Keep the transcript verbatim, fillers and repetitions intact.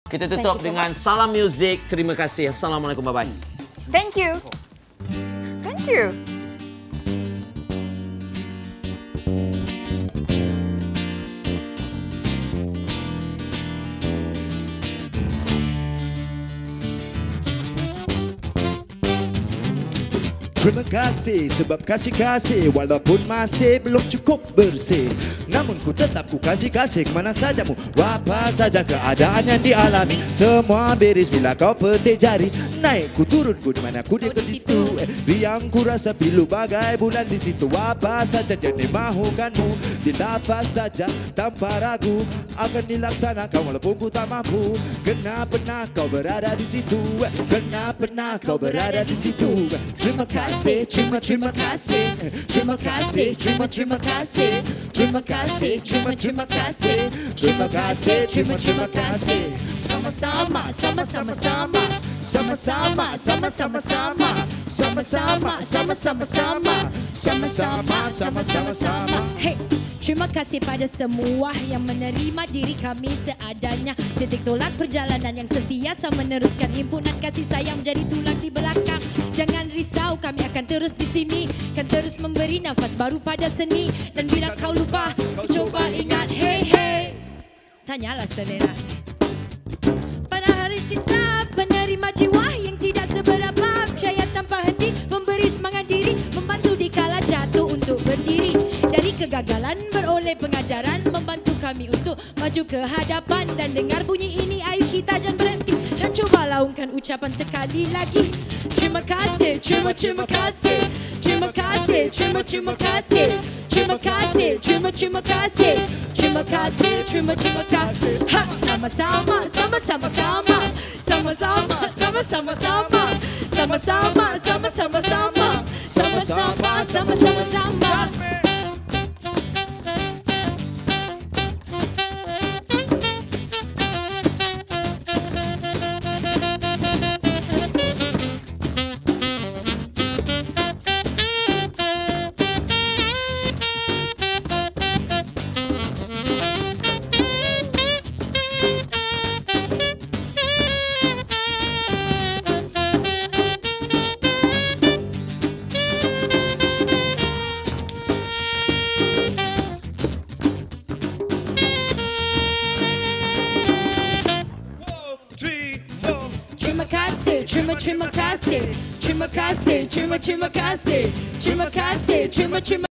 Kita tutup so dengan much. Salam Muzik. Terima kasih. Assalamualaikum. Bye-bye. Thank you. Thank you. Terima kasih sebab kasih-kasih walaupun masih belum cukup bersih. Namun ku tetap ku kasih-kasih kemana sajamu. Apa saja keadaan yang dialami, semua beres bila kau petik jari. Naik ku turun ku di mana ku di situ. eh, Riang ku rasa pilu bagai bulan di situ. Apa saja yang dimahukanmu didapat saja tanpa ragu. Akan dilaksanakan walaupun ku tak mampu. Kenapa kau berada di situ? Kenapa kau berada di situ? Terima kasih, terima terima kasih, terima kasih, terima terima kasih, terima kasih, terima terima kasih, terima kasih, terima terima kasih. Sama-sama, sama-sama, sama, sama-sama, sama-sama, sama, sama-sama, sama-sama, sama, sama-sama, sama-sama, sama. Hey. Terima kasih pada semua yang menerima diri kami seadanya. Titik tolak perjalanan yang sentiasa meneruskan himpunan kasih sayang menjadi tulang di belakang. Jangan risau, kami akan terus di sini, kan terus memberi nafas baru pada seni. Dan bila kau lupa, kau coba ingat, hey hey, tanyalah selera. Pada hari cinta, penerima jiwa yang tidak seberapa, percaya tanpa henti, memberi semangat diri, membantu di kala jatuh untuk berdiri. Dari kegagalan beroleh pengajaran, membantu kami untuk maju ke hadapan. Dan dengar bunyi ini, ayo kita jangan berhenti dan coba laungkan ucapan sekali lagi. Terima kasih, terima terima kasih, terima kasih, terima terima kasih, terima kasih, terima terima kasih, terima kasih, terima terima kasih. Ha, sama-sama, sama-sama, sama, sama-sama, sama-sama, sama, sama-sama, sama-sama, sama, sama-sama, sama-sama, sama. Terima terima kasih, terima kasih, terima terima kasih, terima kasih, terima terima